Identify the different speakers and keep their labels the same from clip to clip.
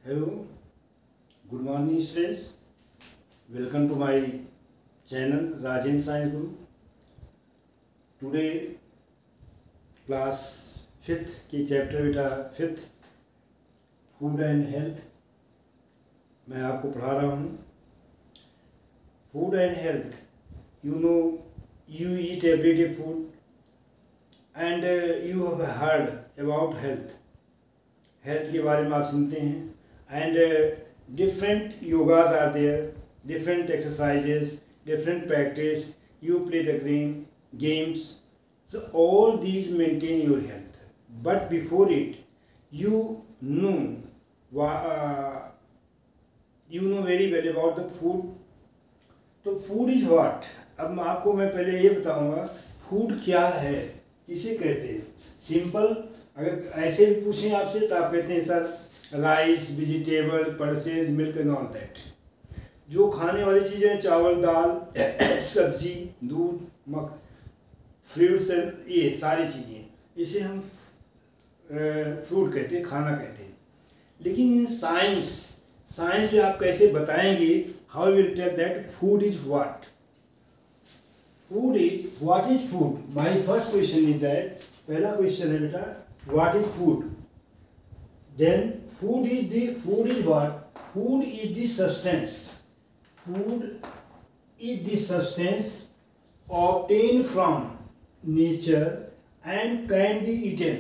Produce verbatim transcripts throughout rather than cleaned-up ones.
Speaker 1: Hello, good morning students. Welcome to my channel Rajen Science Guru. Today class fifth की chapter बेटा fifth food and health मैं आपको पढ़ा रहा हूँ. Food and health, you know, you eat everyday food and uh, you have heard about health. Health के बारे में आप सुनते हैं. And uh, different yogas are there, different exercises, different practice. You play the game, games. So all these maintain your health. But before it, you know, uh, you know very well about the food. तो food is what? अब मैं आपको मैं पहले ये बताऊंगा food क्या है, किसे कहते हैं. सिंपल अगर ऐसे भी पूछें आपसे तो आप कहते हैं sir rice, vegetable, pulses, milk and all that. जो खाने वाली चीज़ें हैं, चावल, दाल, सब्जी, दूध, मक, फ्रूट्स, ये सारी चीज़ें, इसे हम फूड कहते हैं, खाना कहते हैं. लेकिन इन साइंस साइंस में आप कैसे बताएंगे, how will tell that food is what. Food is what is food. My first question is that, पहला क्वेश्चन है बेटा, what is food. Then food is the food is what? Food is the substance. Food is the substance obtained from nature and can be eaten,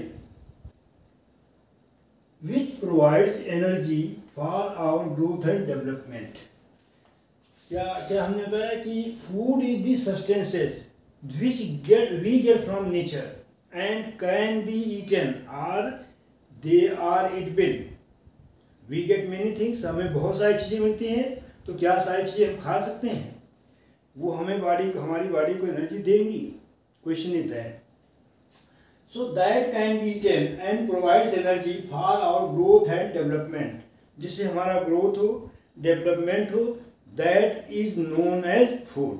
Speaker 1: which provides energy for our growth and development. क्या क्या हमने बताया कि food is the substances which get we get from nature and can be eaten or they are edible. We get many things, हमें बहुत सारी चीज़ें मिलती हैं. तो क्या सारी चीज़ें हम खा सकते हैं? वो हमें बॉडी को हमारी बॉडी को एनर्जी देंगी. Question is that. So that can be eaten and provides energy for our growth and development. जिससे हमारा ग्रोथ हो, डेवलपमेंट हो, that is known as food.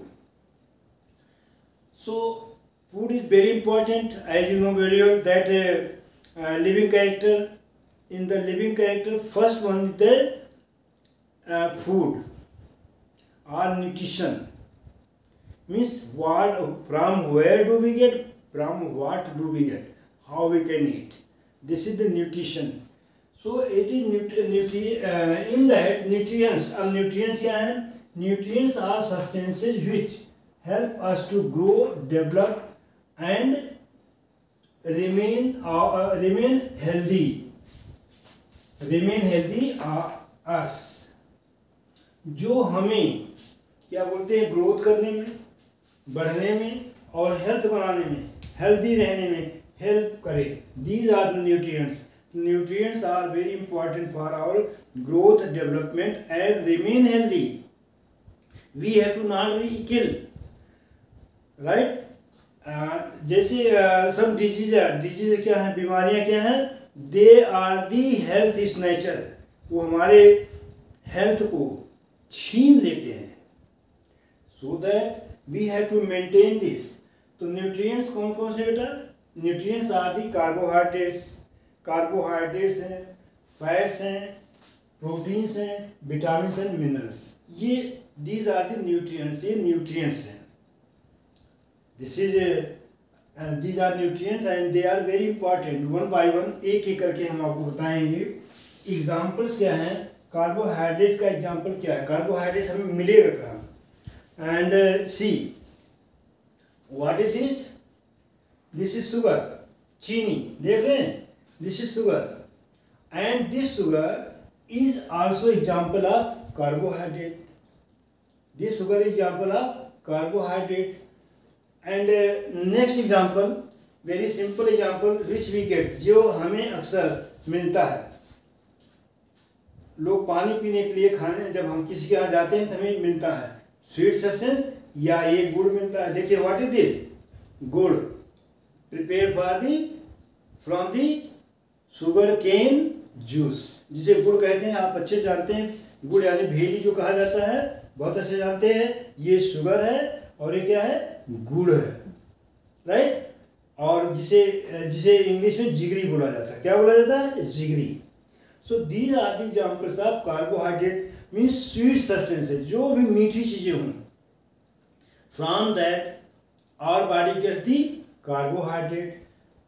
Speaker 1: So food is very important. As you know very well that living character, in the living character, first one is the uh, food or nutrition. Means what, from where do we get, from what do we get, how we can eat. This is the nutrition. So it is nutri, nutri uh, in that nutrients. अब nutrients क्या हैं? Nutrients are substances which help us to grow, develop and remain uh, remain healthy. Remain healthy us. जो हमें क्या बोलते हैं, growth करने में, बढ़ने में और हेल्थ बनाने में, हेल्दी रहने में हेल्प करे. These are the nutrients. Nutrients are very important for our growth, development and remain healthy. We have to not be kill, right. जैसे सब डिजीज डिजीज क्या है, बीमारियां क्या हैं, they are the health is nature. वो हमारे हेल्थ को छीन लेते हैं. So that we have to maintain this. तो न्यूट्रिएंट्स कौन कौन से बेटा? Nutrients are the carbohydrates. Carbohydrates हैं, फैट्स हैं, प्रोटीन्स हैं, विटामिन्स एंड मिनरल्स. ये दीज आर दी न्यूट्रिएंट्स. ये न्यूट्रिएंट्स हैं. This is And these are nutrients and they are very important. One by one एक एक करके हम आपको बताएंगे. एग्जाम्पल्स क्या हैं? कार्बोहाइड्रेट का एग्जाम्पल क्या है? कार्बोहाइड्रेट हमें मिलेगा कहाँ? And see what is this? This is sugar, चीनी. देख रहे हैं, this is sugar and this sugar is also example of carbohydrate. This sugar is example of carbohydrate. And next example, very simple example which we get, जो हमें अक्सर मिलता है. लोग पानी पीने के लिए, खाने जब हम किसी के यहाँ जाते हैं तो हमें मिलता है स्वीट सब्सटेंस या ये गुड़ मिलता है. देखिए what is this? Gur, prepare for the from the sugarcane juice, जिसे गुड़ कहते हैं. आप अच्छे जानते हैं, गुड़ यानी भेली जो कहा जाता है, बहुत अच्छे जानते हैं. ये शुगर है और ये क्या है? गुड़ है, राइट. और जिसे जिसे इंग्लिश में जिगरी बोला जाता है. क्या बोला जाता है? Jaggery. So these are the examples of carbohydrate means sweet substances, जो भी मीठी चीज़ें हों। From that our body gets the carbohydrate,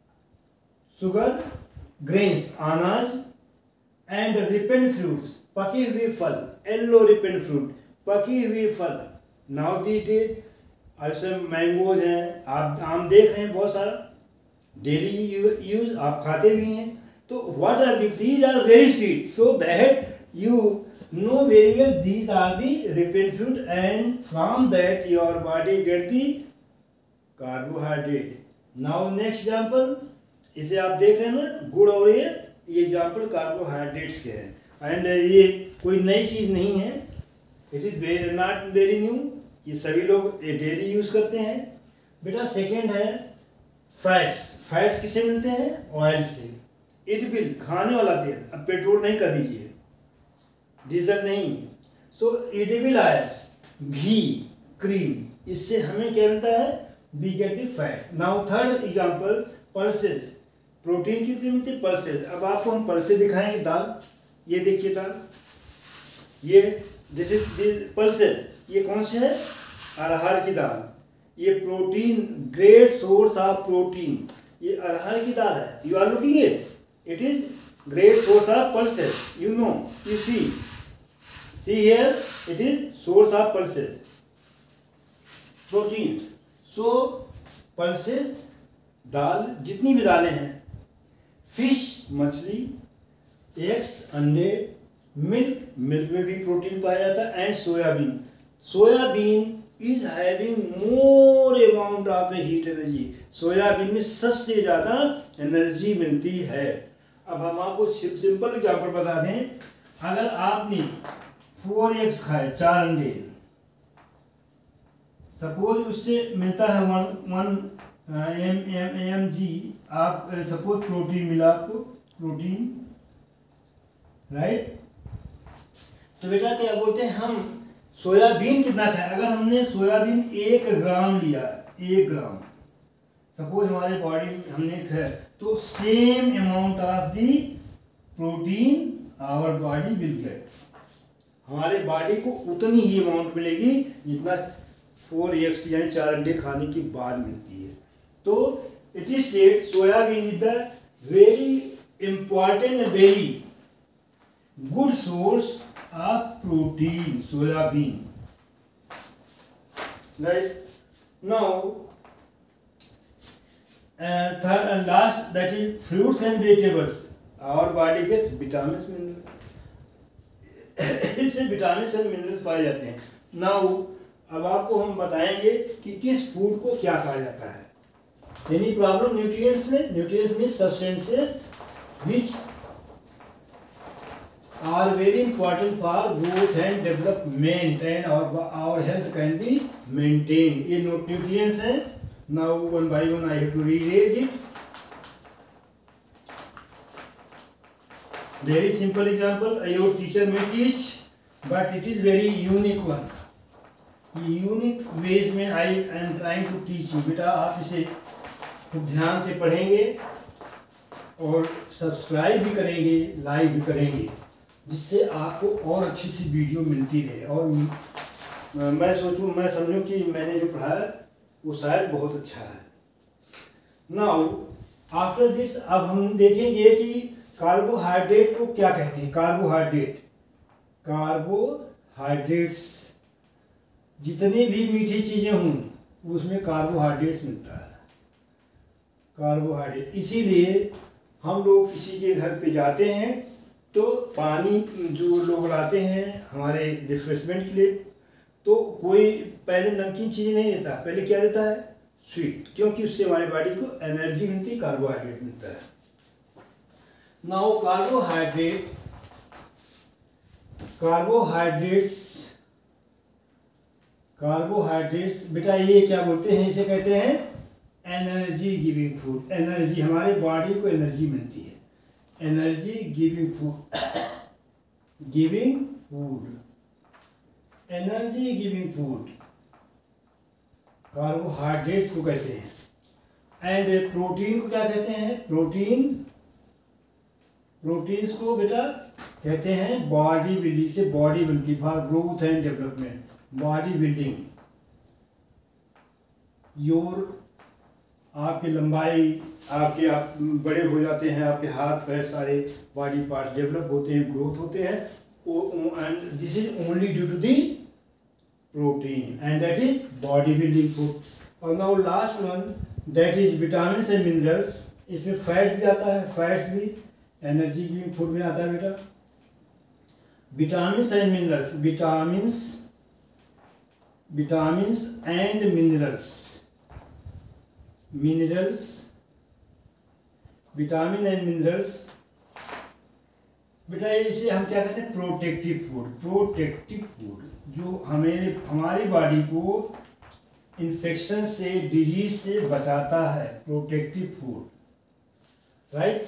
Speaker 1: sugar, grains अनाज, एंड रिपेंड फ्रूट्स पके हुए फल, येलो रिपेंड फ्रूट पके हुए फल। नाउ दीज डेज ऐसे मैंगोज हैं, आप आम देख रहे हैं बहुत सारा, डेली यूज आप खाते भी हैं। तो what are these are very sweet, so that you know very well these are the ripened fruit, and from that your body get the carbohydrate. Now next example, इसे आप देख रहे हैं ना, गुड़, और ये ये एग्जाम्पल कार्बोहाइड्रेट्स के हैं। एंड ये कोई नई चीज़ नहीं है, it is very not very new, ये सभी लोग डेली यूज़ करते हैं। बेटा सेकेंड है फैट्स। फैट्स किससे मिलते हैं? ऑयल से। एडिबल, खाने वाला तेल, अब पेट्रोल नहीं कर दीजिए, डीजल नहीं। So edible oils, ghee, cream, इससे हमें क्या मिलता है? We get the fats. Now third example pulses. Protein कितनी मिलती है? पल्सेस। अब आपको हम पल्सेस दिखाएंगे। दाल, ये देखिए दाल, ये दिस इज पल्सेस। ये कौन से है? अरहर की दाल। ये protein, great source of protein, ये अरहर की दाल है। You are looking it, it is great source of pulses, you know, you see see here, it is source of pulses, protein. So pulses दाल, जितनी भी दालें हैं, फिश मछली, एग्स अंडे, मिल्क, मिल्क में भी प्रोटीन पाया जाता है, and soybean. Soybean is having more amount of the heat energy, soybean में सबसे ज़्यादा एनर्जी मिलती है। अब हम आपको सिंपल एग्जाम्पल बता दें, अगर आपने फोर एग्स खाए, चार अंडे, सपोज उससे मिलता है one one M M M G, आप सपोज प्रोटीन मिला आपको, प्रोटीन, राइट। तो बेटा क्या बोलते हैं हम, सोयाबीन कितना खाए? अगर हमने सोयाबीन एक ग्राम लिया, एक ग्राम सपोज हमारे बॉडी में हमने खाया, तो same amount of the protein our body will get, हमारे बॉडी को उतनी ही अमाउंट मिलेगी जितना फोर एग्स यानी चार अंडे खाने के बाद मिलती है। तो it is said soybean is the very important, very good source of protein, soybean, right? Now uh, third and last, that is fruits and vegetables. Our body gets vitamins, minerals, इससे विटामिन और minerals पाए जाते हैं। Now अब आपको हम बताएंगे कि किस फूड को क्या कहा जाता है। एनी प्रॉब्लम न्यूट्रिएंट्स में? Nutrients means substances which are very important for growth and development, and our our health can be maintained. ये nutrients हैं। Now one by one I have to rearrange it. Very simple example your teacher may teach, but it is very unique one. Unique ways में I am trying to teach you. बेटा आप इसे खूब ध्यान से पढ़ेंगे और सब्सक्राइब भी करेंगे, लाइक भी करेंगे, जिससे आपको और अच्छी सी वीडियो मिलती रहे। और मैं सोचूं, मैं समझूं कि मैंने जो पढ़ाया वो शायद बहुत अच्छा है। नाउ आफ्टर दिस, अब हम देखेंगे कि कार्बोहाइड्रेट को क्या कहते हैं। कार्बोहाइड्रेट, कार्बोहाइड्रेट्स, जितनी भी मीठी चीज़ें हों उसमें कार्बोहाइड्रेट्स मिलता है, कार्बोहाइड्रेट। इसीलिए हम लोग किसी के घर पे जाते हैं तो पानी जो लोग लाते हैं हमारे रिफ्रेशमेंट के लिए, तो कोई पहले नमकीन चीज़ नहीं देता, पहले क्या देता है? स्वीट, क्योंकि उससे हमारी बॉडी को एनर्जी मिलती है, कार्बोहाइड्रेट मिलता है। नाउ कार्बोहाइड्रेट, कार्बोहाइड्रेट्स कार्बोहाइड्रेट्स बेटा ये क्या बोलते हैं? इसे कहते हैं एनर्जी गिविंग फूड। एनर्जी, हमारे बॉडी को एनर्जी मिलती है, energy giving food, giving food, energy giving food carbohydrates को कहते हैं। एंड प्रोटीन को क्या कहते हैं? प्रोटीन प्रोटीन्स को बेटा कहते हैं बॉडी बिल्डिंग, से body building for growth and development, body building. Your आपकी लंबाई, आपके आप बड़े हो जाते हैं, आपके हाथ पैर सारे बॉडी पार्ट्स डेवलप होते हैं, ग्रोथ होते हैं, and this is only due to the protein and that is body building food. और now last one that is vitamin and minerals. इसमें फैट्स भी आता है, फैट्स भी एनर्जी गिविंग फूड में आता है बेटा। Vitamin and minerals, vitamin vitamin and minerals, minerals, vitamin and minerals बेटा इसे हम क्या कहते हैं, प्रोटेक्टिव फूड। प्रोटेक्टिव फूड जो हमें हमारी बॉडी को इन्फेक्शन से, डिजीज से बचाता है, protective food, right.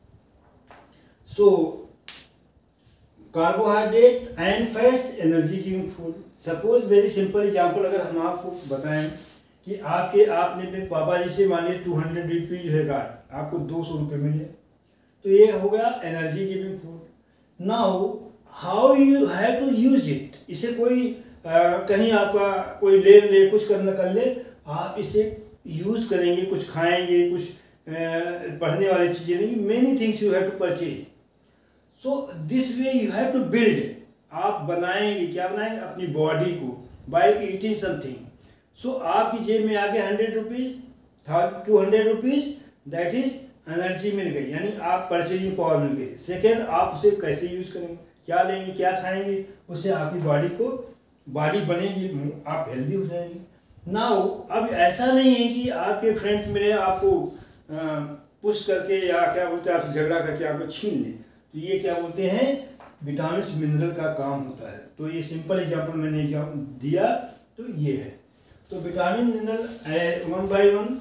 Speaker 1: So carbohydrate and fats energy giving food. Suppose very simple example अगर हम आपको बताएं कि आपके आपने पापा जी से मान लीजिए टू हंड्रेड रुपीज है गार्ड, आपको दो सौ रुपये मिले, तो ये हो गया energy giving food. Now how you have to use it. इसे कोई आ, कहीं आपका कोई ले ले कुछ करना कर ले, आप इसे यूज करेंगे, कुछ खाएंगे, कुछ आ, पढ़ने वाली चीज़ें नहीं, many things you have to purchase. So this way you have to build, आप बनाएंगे, क्या बनाएंगे, अपनी बॉडी को बाय ईटिंग समथिंग। सो आपकी जेब में आके हंड्रेड रुपीज़ था, two hundred rupees that is energy मिल गई, यानी आप परचेजिंग पावर मिल गई। सेकेंड, आप उसे कैसे यूज़ करेंगे, क्या लेंगे, क्या खाएंगे, उससे आपकी बॉडी को बॉडी बनेगी, आप हेल्दी हो जाएंगे। नाउ अब ऐसा नहीं है कि आपके फ्रेंड्स मिले आपको पुश करके या क्या बोलते हैं आपसे झगड़ा करके आपको छीन लें, तो ये क्या बोलते हैं, विटामिन मिनरल का काम होता है। तो ये सिंपल एग्जांपल मैंने दिया, तो ये है। तो vitamin mineral one by one.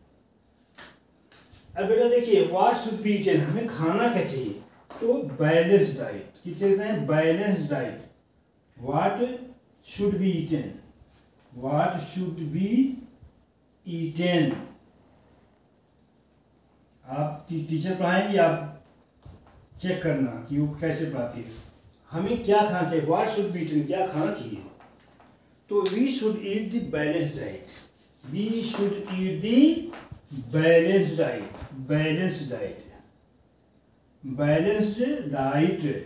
Speaker 1: अब बेटा देखिए व्हाट शुड बी ईटन, हमें खाना क्या चाहिए, तो बैलेंस डाइट। किसे कहते हैं, balance diet. What should be eaten, what should be eaten. आप टी, टीचर पढ़ाएंगे, आप चेक करना कि वो कैसे पढ़ाती है। हमें क्या खाना चाहिए, व्हाट शुड बी ईटन, क्या खाना चाहिए, तो we should eat the balance diet, we should eat the balance diet, balance diet, balanced diet.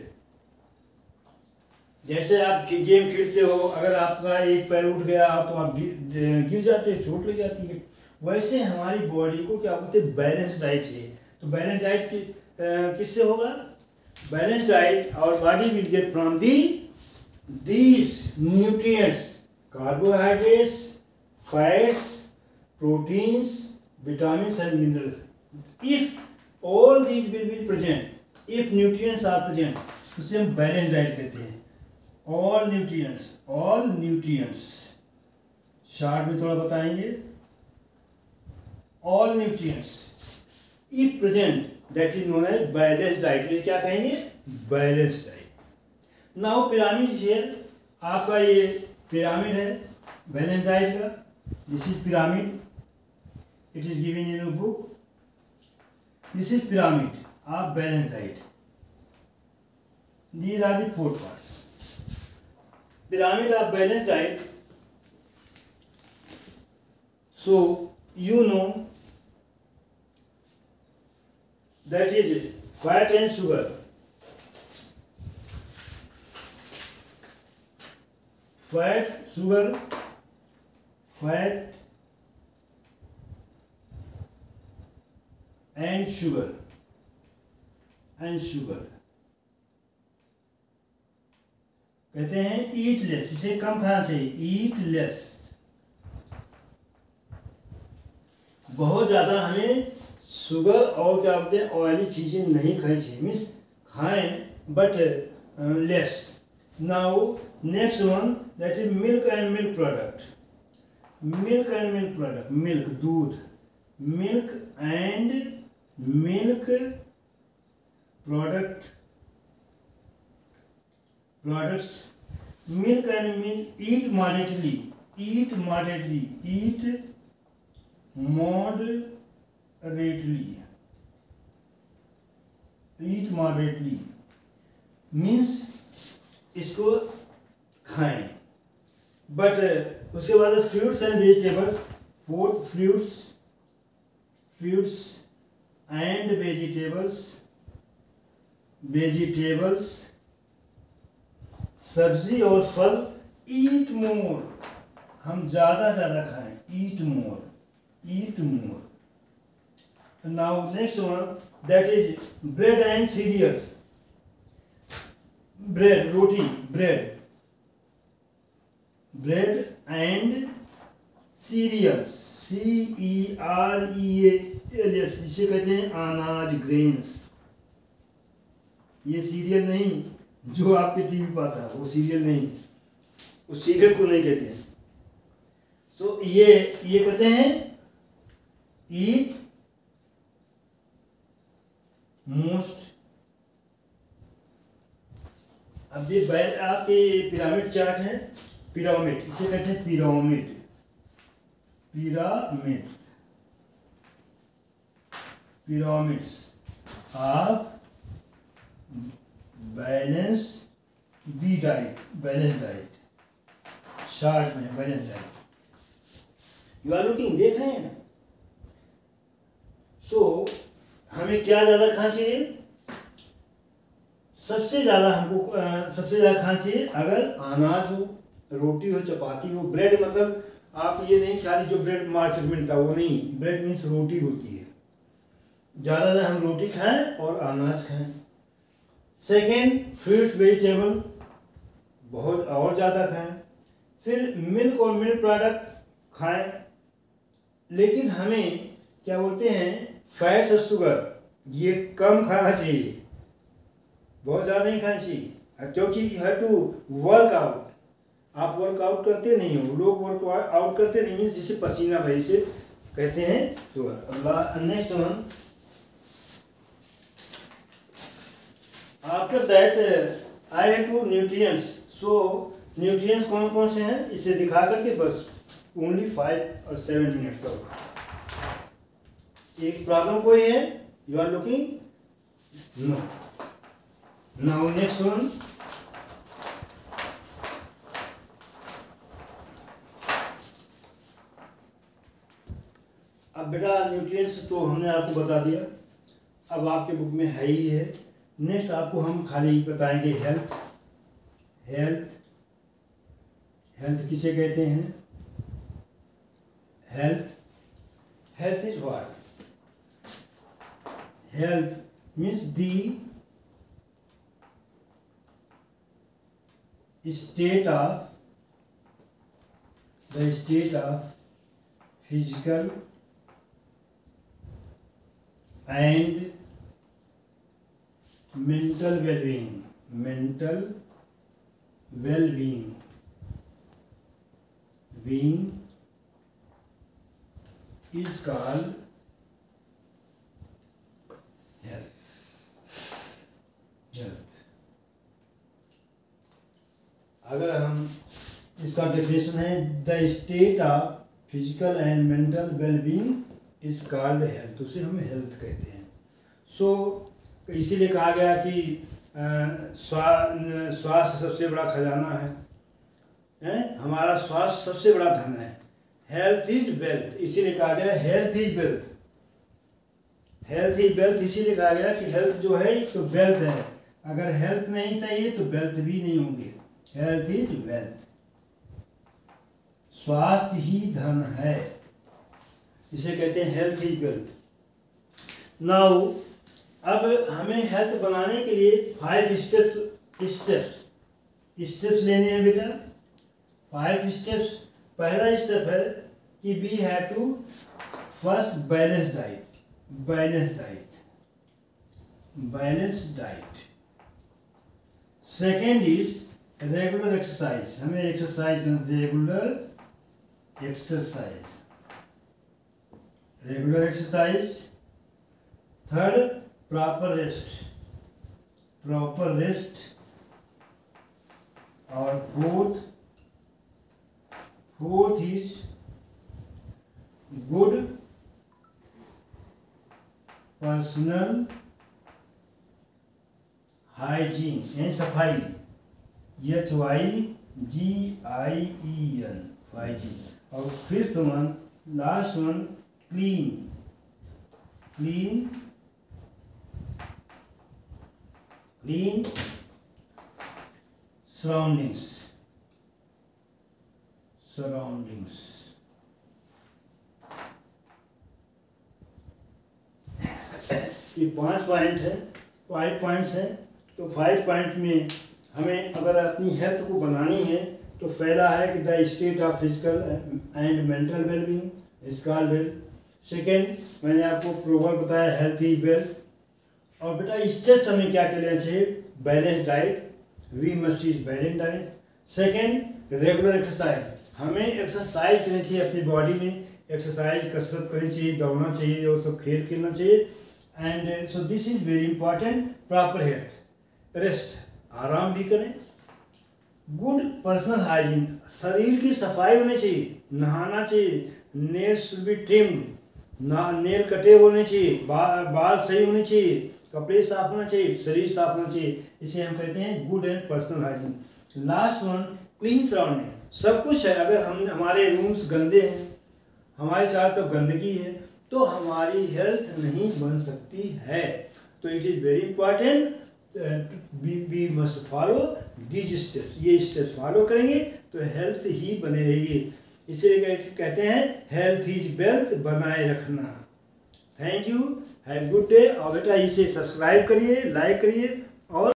Speaker 1: जैसे आप गेम खेलते हो, अगर आपका एक पैर उठ गया तो आप गिर जाते हैं, चोट लग जाती है, वैसे हमारी बॉडी को क्या बोलते हैं, बैलेंस डाइट चाहिए। तो बैलेंस डाइट कि, किससे होगा, बैलेंस डाइट और body will get from the these nutrients, carbohydrates, fats, proteins, vitamins and minerals. If all these will be present, if nutrients are present, उसे हम बैलेंस डाइट कहते हैं। all nutrients, all nutrients, short में थोड़ा बताएंगे। all nutrients if present, that is known as balanced diet। ये क्या कहेंगे, balance diet. Now pyramid share, आपका ये पिरामिड है बैलेंस डाइट का, this is pyramid, it is given in book, this is pyramid of balance diet, these are the four parts. Pyramid of balance diet, so you know that is fat and sugar, fat sugar, fat and sugar, and sugar कहते हैं eat less, इसे कम खाना चाहिए, eat less. बहुत ज़्यादा हमें sugar और क्या बोलते हैं ऑयली चीज़ें नहीं खानी चाहिए, मीन्स खाएं but less. Now next one that is milk and milk product, milk and milk product, milk दूध, milk and milk product, products, milk and milk, eat moderately, eat moderately, eat moderately, eat moderately means इसको खाएं। But उसके बाद fruits and vegetables, fourth fruits fruits and vegetables vegetables सब्जी और फल, eat more, हम ज़्यादा ज़्यादा खाएं, eat more, eat more. Now next one that is bread and cereals, bread रोटी, bread bread and cereals, C E R E L S, जिसे कहते हैं अनाज, ग्रेन्स। ये सीरियल नहीं जो आपके टीवी पर आता है, वो सीरियल नहीं, उस सीरियल को नहीं कहते हैं। सो so, ये ये कहते हैं ईट मोस्ट। अब ये बैल आपके पिरामिड चार्ट है, पिरामिड, इसे कहते हैं pyramid, pyramid pyramids of balance B diet, balance diet, short में balance diet. You are looking, देख रहे हैं। सो so, हमें क्या ज़्यादा खाना चाहिए? सबसे ज़्यादा हमको सबसे ज़्यादा खाना चाहिए अगर अनाज हो, रोटी हो, चपाती हो। ब्रेड मतलब आप ये नहीं खाली जो ब्रेड मार्केट में मिलता है वो नहीं, ब्रेड मीन्स रोटी होती है। ज़्यादा हम रोटी खाएं और अनाज खाएं। सेकेंड फ्रूट्स वेजिटेबल बहुत और ज़्यादा खाएं। फिर मिल्क और मिल्क प्रोडक्ट खाएं, लेकिन हमें क्या बोलते हैं फैट्स और शुगर ये कम खाना चाहिए, बहुत ज़्यादा नहीं खाना चाहिए, क्योंकि you have to work out. आप वर्कआउट करते नहीं हो, लोग वर्क आउट करते नहीं मीन्स जिसे पसीना भाई से कहते हैं sugar. Next one, after that I have to nutrients. So nutrients कौन कौन से हैं इसे दिखा करके बस ओनली फाइव और सेवन मिनट्स तक। एक प्रॉब्लम कोई है? You are looking? No. Now next one, अब बेटा न्यूट्रिएंट्स तो हमने आपको बता दिया, अब आपके बुक में है ही है। नेक्स्ट आपको हम खाली बताएंगे हेल्थ। हेल्थ हेल्थ किसे कहते हैं? Health health is what? Health means the state of the state of physical and mental well-being, mental well-being, being is called health. Health. अगर हम इसका डेफिनेशन है the state of physical and mental well-being is called health, उसे हम health कहते हैं। सो so, इसीलिए कहा गया कि स्वास्थ्य सबसे बड़ा खजाना है, हैं? हमारा स्वास्थ्य सबसे बड़ा धन है। हेल्थ इज वेल्थ, इसीलिए कहा गया health is wealth, health is wealth इसीलिए कहा गया कि हेल्थ जो है तो वेल्थ है, अगर हेल्थ नहीं सही है तो वेल्थ भी नहीं होंगे। हेल्थ इज वेल्थ, स्वास्थ्य ही धन है, इसे कहते हैं हेल्थ इज वेल्थ। नाउ अब हमें हेल्थ बनाने के लिए फाइव स्टेप्स स्टेप्स स्टेप्स लेने हैं बेटा। फाइव स्टेप्स, पहला स्टेप है कि we have to first balance diet, balance diet, balance diet. Second is regular exercise, हमें एक्सरसाइज करना, regular exercise, regular exercise. Third proper rest, proper rest. और fourth fourth is good personal hygiene यानी सफाई, H Y G I E N, hygiene. और fifth one, last one, clean, clean, clean surroundings, surroundings. ये पांच point है, five points हैं। तो five point में हमें अगर अपनी हेल्थ को बनानी है तो पहला है कि the state of physical and mental well-being, इसका वेल। सेकेंड, मैंने आपको प्रोवर्ब बताया, हेल्थ इज वेल्थ। और बेटा स्टेप्स हमें क्या क्या लेना चाहिए, balance diet, we must is balance diet. Second, regular exercise, हमें एक्सरसाइज करनी चाहिए अपनी बॉडी में, एक्सरसाइज कसरत करनी चाहिए, दौड़ना चाहिए और सब खेल खेलना चाहिए। And so this is very important. Proper health, rest, आराम भी करें। गुड पर्सनल हाइजीन, शरीर की सफाई होनी चाहिए, नहाना चाहिए, नेल्स शुड बी ट्रिम्ड, ना नेल कटे होने चाहिए, बाल बाल सही होने चाहिए, कपड़े साफ होना चाहिए, शरीर साफ होना चाहिए। इसे हम कहते हैं good and personal hygiene. Last one, clean surrounding, सब कुछ है। अगर हम हमारे रूम्स गंदे हैं, हमारे चारों तरफ गंदगी है, तो हमारी हेल्थ नहीं बन सकती है। तो it is very important, we must follow these steps. ये स्टेप्स फॉलो करेंगे तो हेल्थ ही बने रहेगी। इसीलिए कहते हैं हेल्थ इज वेल्थ, बनाए रखना। Thank you, have good day. और बेटा इसे सब्सक्राइब करिए, लाइक करिए और